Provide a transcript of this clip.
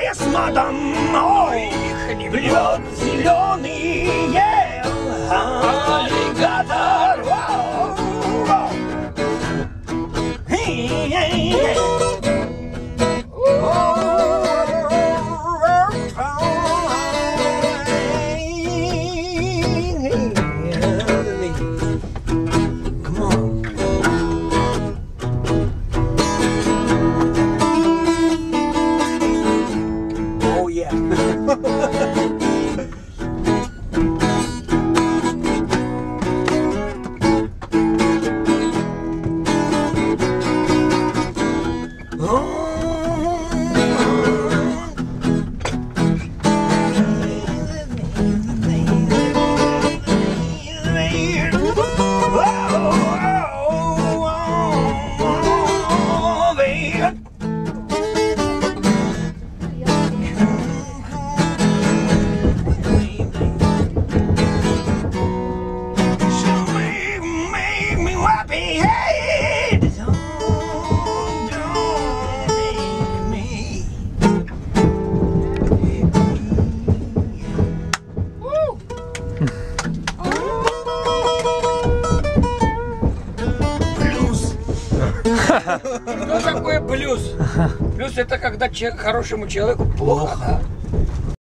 я с матом, ой, лед зеленый, аллигатор. Что такое плюс? Плюс это когда хорошему человеку плохо, да?